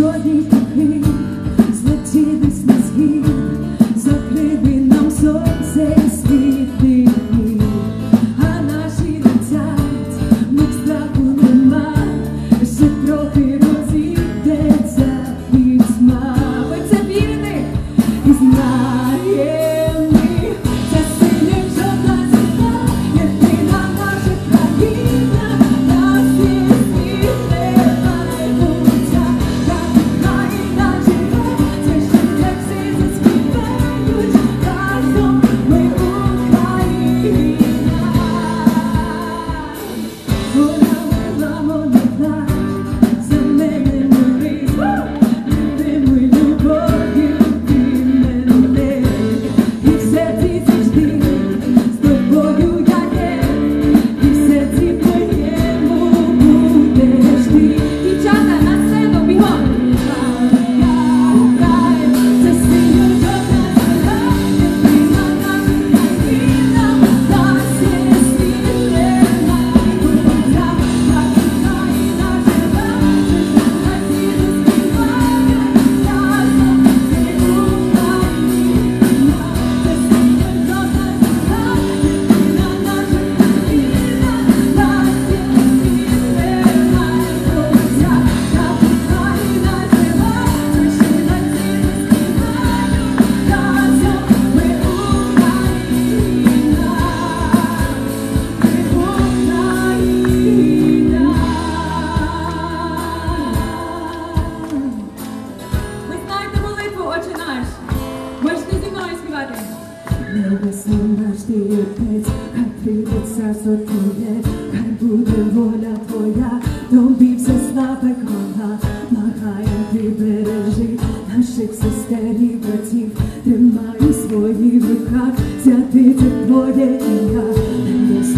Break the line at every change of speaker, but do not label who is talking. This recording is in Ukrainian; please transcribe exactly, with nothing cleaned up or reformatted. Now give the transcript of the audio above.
сьогодні такий, злетілись на схід, закрили нам сонце і світлий дні, а наші летять, в них страху нема, ще трохи розійдеться пітьма. Ви це вірите? І знаємо ми, це синя жовта земля, єдина наша країна, нас є світле майбуття, так Україна живе, це ще не всі заспівають, разом ми Україна. Вона вела монета, за мене милий, любимий любов'ю ти мене, і все ці завжди з тобою я є, і все ці твоєму будеш ти. Дівчата, на сцену, бігом! Це синя жовта земля, єдина наша країна, нас є світле майбуття, так Україна живе, це ж всі заспівають, разом ми Україна. Це синя жовта земля, єдина наша країна, нас є світле майбуття, так Україна живе, це ж всі заспівають, разом ми Україна. Ви знаєте молитву «Отче наш»? Можете зі мною співати? Небесний наш ти Отець, хай прийде царство Твоє, хай буде воля Твоя, тобі вся слава й хвала. Благаєм ти бережи наших сестер і братів, тримай у своїх руках, святиться Твоє ім'я.